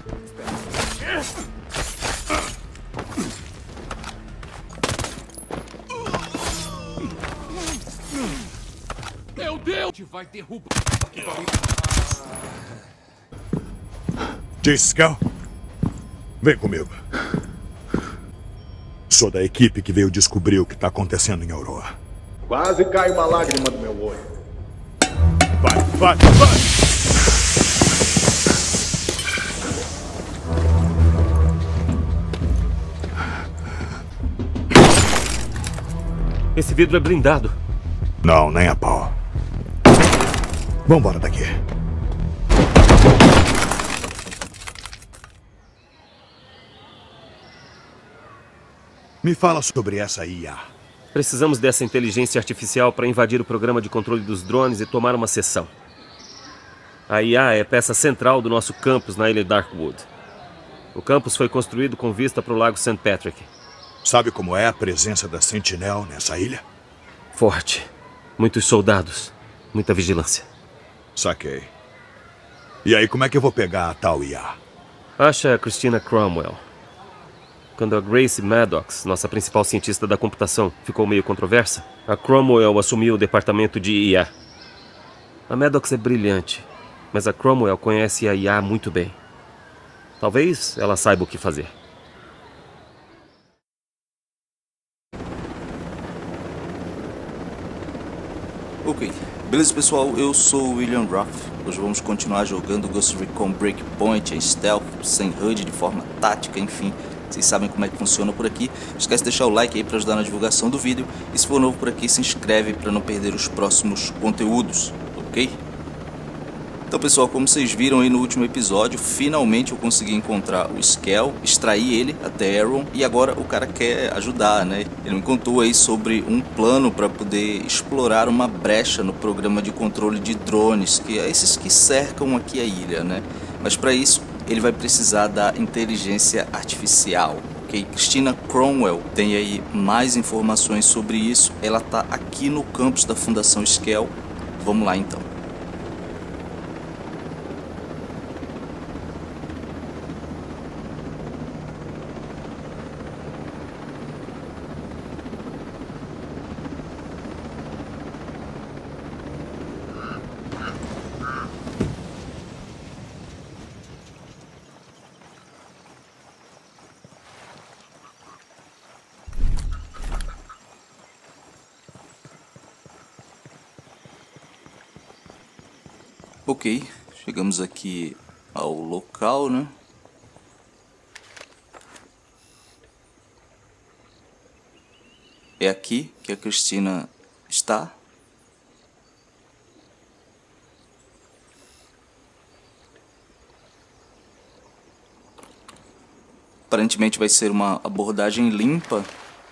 Meu Deus! Vai derrubar. Skel, vem comigo. Sou da equipe que veio descobrir o que está acontecendo em Aurora. Quase cai uma lágrima do meu olho. Vai! Esse vidro é blindado. Não, nem a pau. Vambora daqui. Me fala sobre essa IA. Precisamos dessa inteligência artificial para invadir o programa de controle dos drones e tomar uma seção. A IA é peça central do nosso campus na ilha Darkwood. O campus foi construído com vista para o lago St. Patrick. Sabe como é a presença da Sentinel nessa ilha? Forte. Muitos soldados. Muita vigilância. Saquei. E aí, como é que eu vou pegar a tal IA? Acha a Christina Cromwell. Quando a Grace Maddox, nossa principal cientista da computação, ficou meio controversa, a Cromwell assumiu o departamento de IA. A Maddox é brilhante, mas a Cromwell conhece a IA muito bem. Talvez ela saiba o que fazer. Ok, beleza pessoal, eu sou o William Roth. Hoje vamos continuar jogando Ghost Recon Breakpoint em stealth, sem HUD, de forma tática, enfim. Vocês sabem como é que funciona por aqui. Não esquece de deixar o like aí para ajudar na divulgação do vídeo. E se for novo por aqui, se inscreve para não perder os próximos conteúdos, ok? Então pessoal, como vocês viram aí no último episódio, finalmente eu consegui encontrar o Skel, extrair ele até Arrow, e agora o cara quer ajudar, né? Ele me contou aí sobre um plano para poder explorar uma brecha no programa de controle de drones, que é esses que cercam aqui a ilha, né? Mas para isso, ele vai precisar da inteligência artificial, ok? Christina Cromwell tem aí mais informações sobre isso, ela tá aqui no campus da Fundação Skel. Vamos lá então. Ok, chegamos aqui ao local, né? É aqui que a Christina está. Aparentemente vai ser uma abordagem limpa.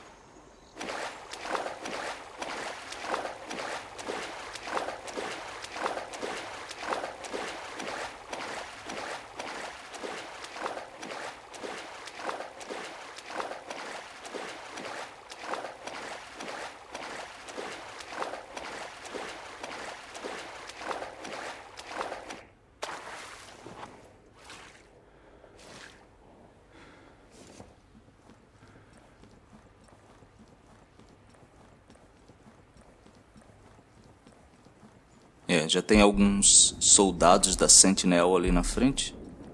Já tem alguns soldados da Sentinel ali na frente.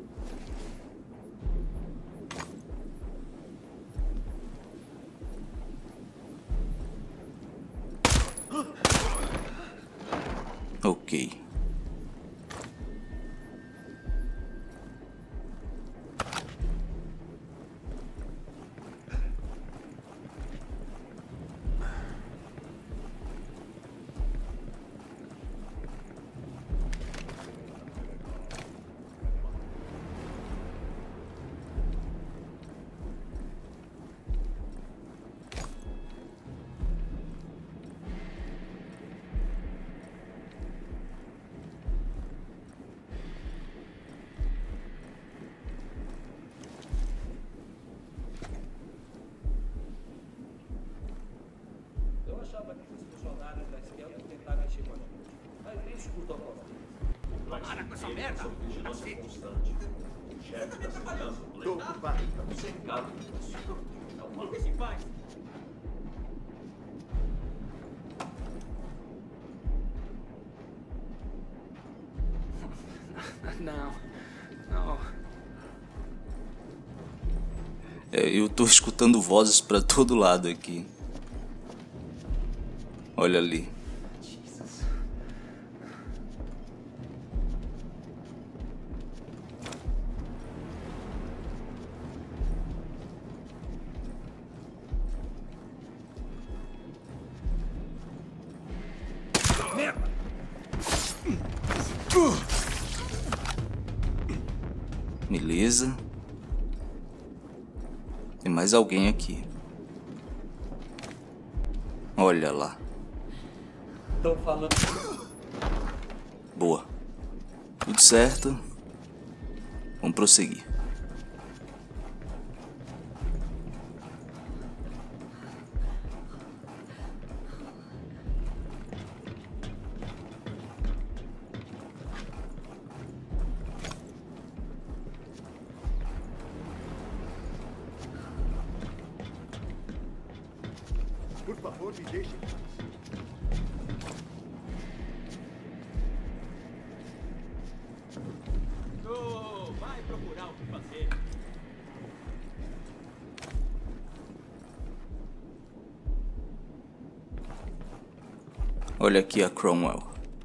Ok. Para com essa merda! Cacete! Não. Não. Eu tô escutando vozes pra todo lado aqui. Olha ali. Beleza. Tem mais alguém aqui. Olha lá. Tô falando. Boa. Tudo certo. Vamos prosseguir. Por favor, me deixe. Vai procurar o que fazer. Olha aqui a Cromwell.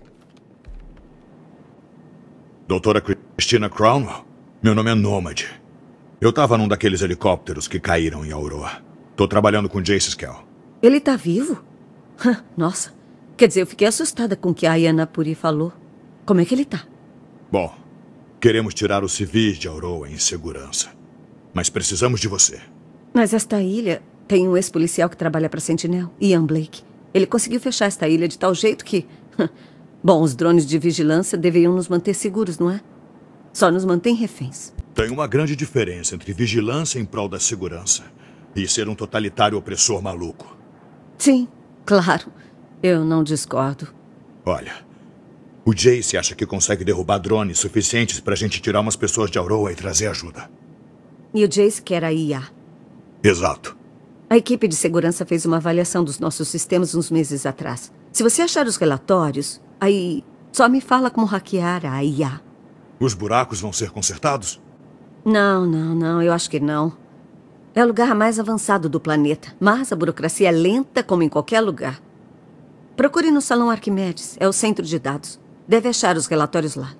Doutora Christina Cromwell? Meu nome é Nômade. Eu tava num daqueles helicópteros que caíram em Aurora. Tô trabalhando com Jace Skell. Ele tá vivo? Nossa. Quer dizer, eu fiquei assustada com o que a Ayana Puri falou. Como é que ele tá? Bom, queremos tirar os civis de Aurora em segurança. Mas precisamos de você. Mas esta ilha tem um ex-policial que trabalha pra Sentinel, Ian Blake. Ele conseguiu fechar esta ilha de tal jeito que... Bom, os drones de vigilância deveriam nos manter seguros, não é? Só nos mantém reféns. Tem uma grande diferença entre vigilância em prol da segurança e ser um totalitário opressor maluco. Sim, claro. Eu não discordo. Olha, o Jace acha que consegue derrubar drones suficientes pra gente tirar umas pessoas de Aurora e trazer ajuda. E o Jace quer a IA. Exato. A equipe de segurança fez uma avaliação dos nossos sistemas uns meses atrás. Se você achar os relatórios, aí só me fala como hackear a IA. Os buracos vão ser consertados? Não, eu acho que não. É o lugar mais avançado do planeta, mas a burocracia é lenta como em qualquer lugar. Procure no Salão Arquimedes, é o centro de dados. Deve achar os relatórios lá.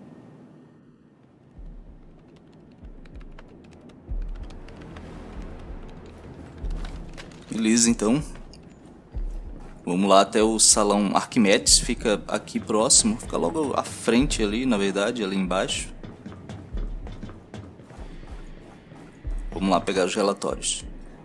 Beleza, então. Vamos lá até o Salão Arquimedes. Fica aqui próximo. Fica logo à frente ali, na verdade, ali embaixo. Vamos lá pegar os relatórios.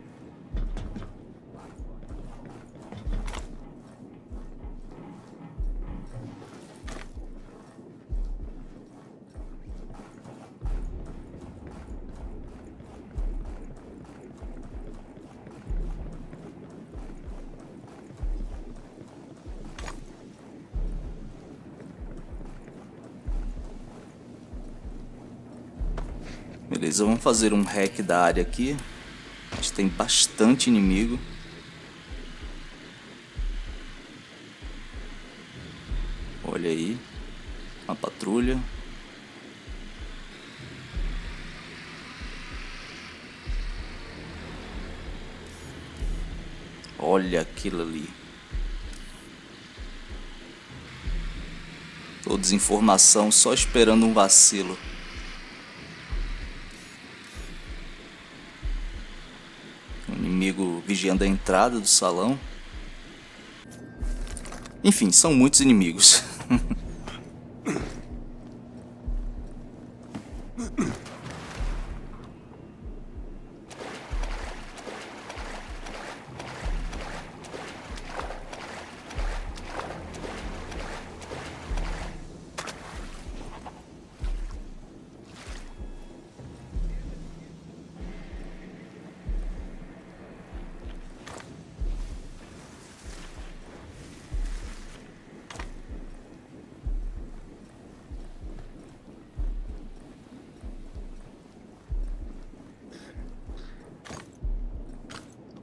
Beleza, vamos fazer um hack da área aqui. A gente tem bastante inimigo. Olha aí, uma patrulha. Olha aquilo ali. Tô desinformação, só esperando um vacilo. Inimigo vigiando a entrada do salão. Enfim, são muitos inimigos.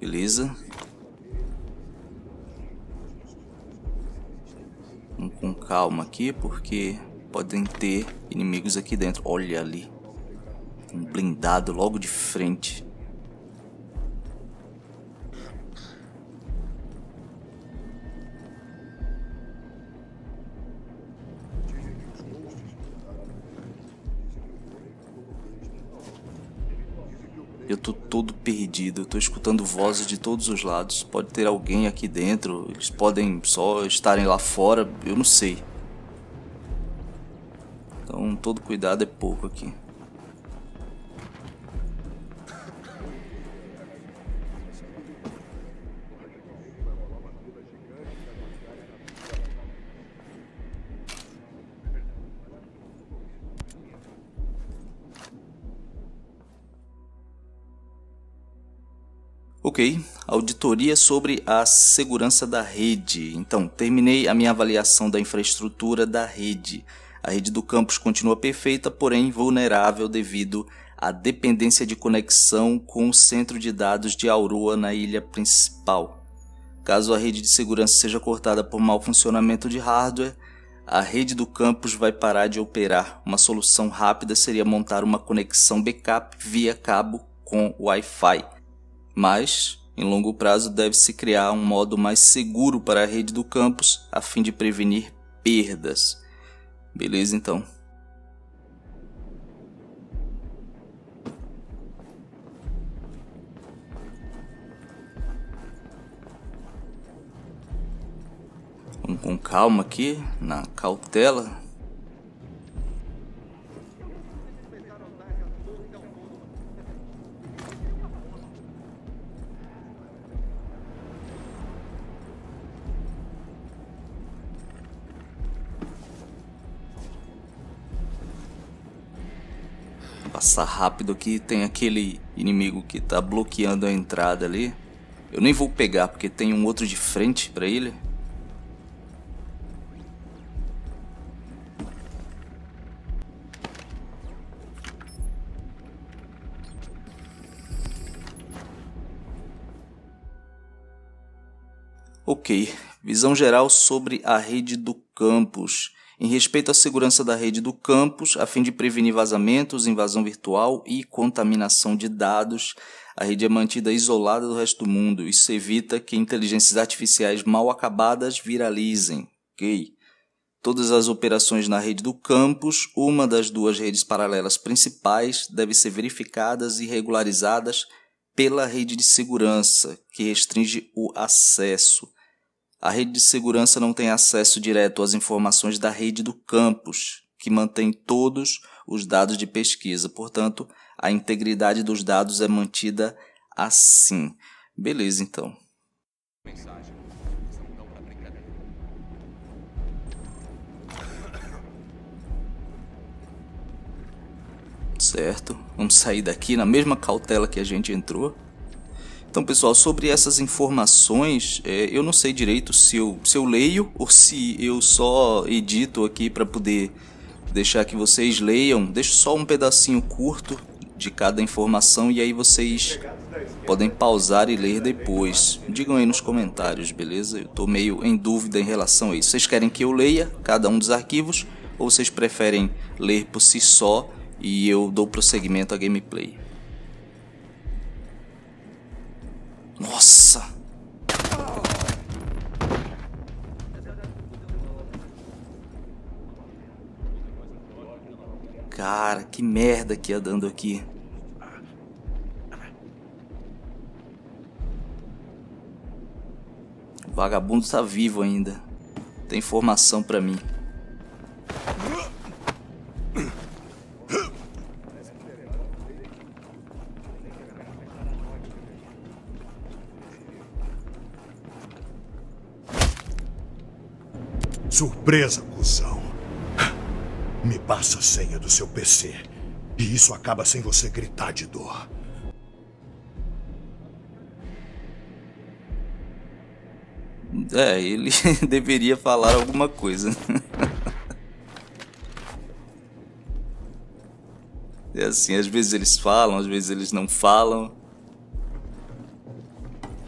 Beleza. Vamos com calma aqui, porque podem ter inimigos aqui dentro. Olha ali. Um blindado logo de frente. Eu tô todo perdido, eu tô escutando vozes de todos os lados. Pode ter alguém aqui dentro, eles podem só estarem lá fora, eu não sei. Então todo cuidado é pouco aqui. Ok, auditoria sobre a segurança da rede. Então, terminei a minha avaliação da infraestrutura da rede. A rede do campus continua perfeita, porém vulnerável devido à dependência de conexão com o centro de dados de Aurora na ilha principal. Caso a rede de segurança seja cortada por mau funcionamento de hardware, a rede do campus vai parar de operar. Uma solução rápida seria montar uma conexão backup via cabo com Wi-Fi. Mas, em longo prazo, deve-se criar um modo mais seguro para a rede do campus, a fim de prevenir perdas. Beleza, então. Vamos com calma aqui, na cautela. Passar rápido aqui, tem aquele inimigo que tá bloqueando a entrada ali. Eu nem vou pegar porque tem um outro de frente pra ele. Ok, visão geral sobre a rede do campus. Em respeito à segurança da rede do campus, a fim de prevenir vazamentos, invasão virtual e contaminação de dados, a rede é mantida isolada do resto do mundo. Isso evita que inteligências artificiais mal acabadas viralizem. Ok? Todas as operações na rede do campus, uma das duas redes paralelas principais, devem ser verificadas e regularizadas pela rede de segurança, que restringe o acesso. A rede de segurança não tem acesso direto às informações da rede do campus, que mantém todos os dados de pesquisa. Portanto, a integridade dos dados é mantida assim. Beleza, então. Certo. Vamos sair daqui na mesma cautela que a gente entrou. Então, pessoal, sobre essas informações, eu não sei direito se eu leio ou se eu só edito aqui para poder deixar que vocês leiam. Deixo só um pedacinho curto de cada informação e aí vocês podem pausar e ler depois. Digam aí nos comentários, beleza? Eu estou meio em dúvida em relação a isso. Vocês querem que eu leia cada um dos arquivos ou vocês preferem ler por si só e eu dou prosseguimento à gameplay? Nossa! Cara, que merda que ia dando aqui. O vagabundo tá vivo ainda. Tem informação pra mim. Surpresa, cuzão. Me passa a senha do seu PC. E isso acaba sem você gritar de dor. Ele deveria falar alguma coisa. É assim, às vezes eles falam, às vezes eles não falam.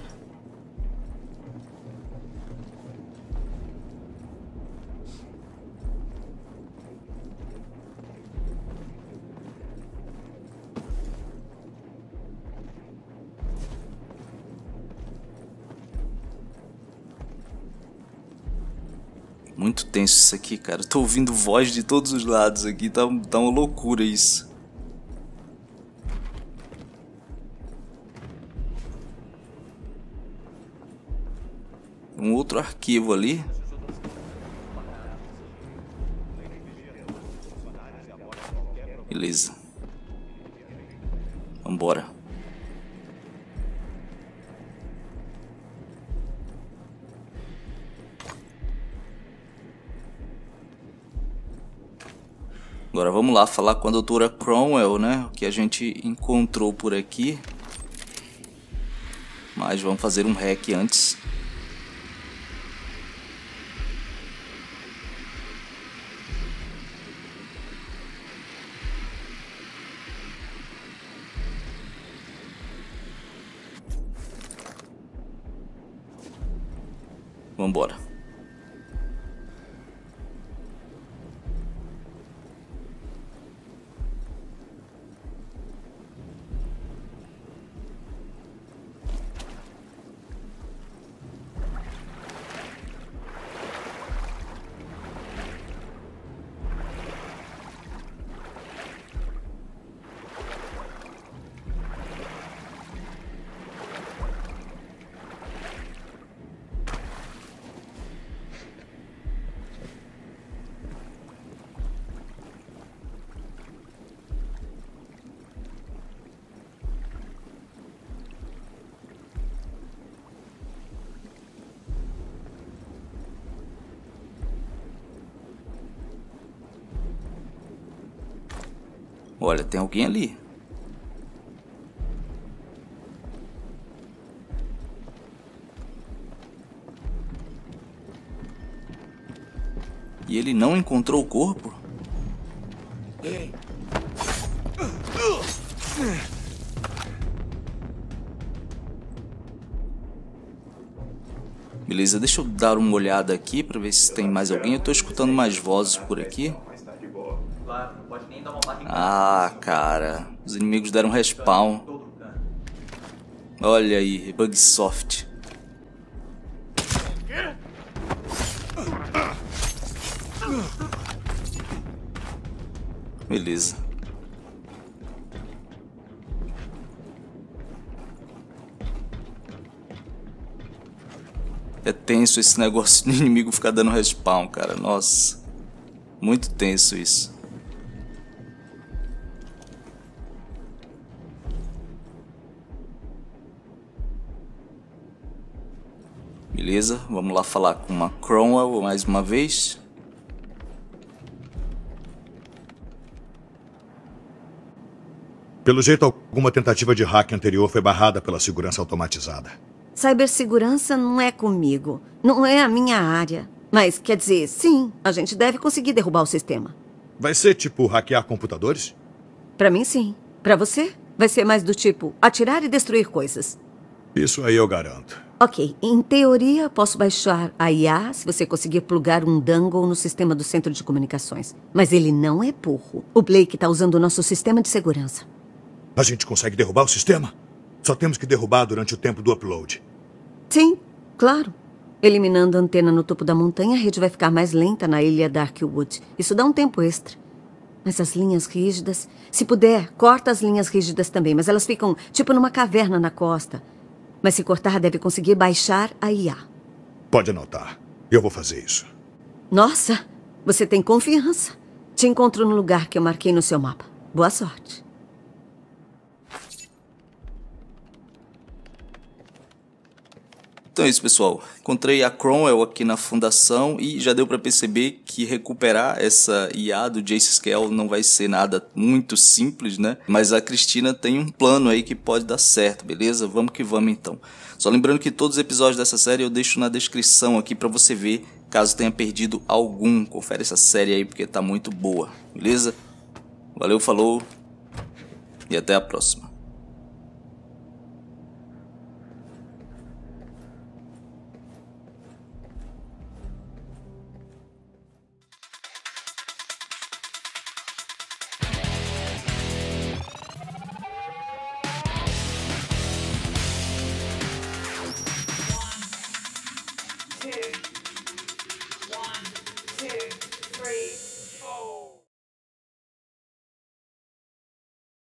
Muito tenso isso aqui, cara. Eu tô ouvindo voz de todos os lados aqui. Tá uma loucura isso. Um outro arquivo ali. Beleza. Vambora. Agora vamos lá falar com a doutora Cromwell, né? O que a gente encontrou por aqui. Mas vamos fazer um hack antes. Vambora. Olha, tem alguém ali. E ele não encontrou o corpo? Beleza, deixa eu dar uma olhada aqui pra ver se tem mais alguém. Eu tô escutando mais vozes por aqui. Ah, cara, os inimigos deram respawn. Olha aí, Bugsoft. Beleza. É tenso esse negócio de inimigo ficar dando respawn, cara. Nossa, muito tenso isso. Beleza, vamos lá falar com uma Cromwell mais uma vez. Pelo jeito, alguma tentativa de hack anterior foi barrada pela segurança automatizada. Cibersegurança não é comigo. Não é a minha área. Mas, quer dizer, sim, a gente deve conseguir derrubar o sistema. Vai ser tipo hackear computadores? Pra mim, sim. Pra você, vai ser mais do tipo atirar e destruir coisas. Isso aí eu garanto. Ok, em teoria, posso baixar a IA se você conseguir plugar um dongle no sistema do centro de comunicações. Mas ele não é burro. O Blake está usando o nosso sistema de segurança. A gente consegue derrubar o sistema? Só temos que derrubar durante o tempo do upload. Sim, claro. Eliminando a antena no topo da montanha, a rede vai ficar mais lenta na ilha Darkwood. Isso dá um tempo extra. Mas as linhas rígidas... Se puder, corta as linhas rígidas também, mas elas ficam tipo numa caverna na costa. Mas se cortar, deve conseguir baixar a IA. Pode anotar. Eu vou fazer isso. Nossa, você tem confiança. Te encontro no lugar que eu marquei no seu mapa. Boa sorte. Então é isso, pessoal. Encontrei a Cromwell aqui na fundação e já deu para perceber que recuperar essa IA do Jace Skell não vai ser nada muito simples, né? Mas a Cristina tem um plano aí que pode dar certo, beleza? Vamos que vamos então. Só lembrando que todos os episódios dessa série eu deixo na descrição aqui para você ver, caso tenha perdido algum. Confere essa série aí porque tá muito boa, beleza? Valeu, falou e até a próxima.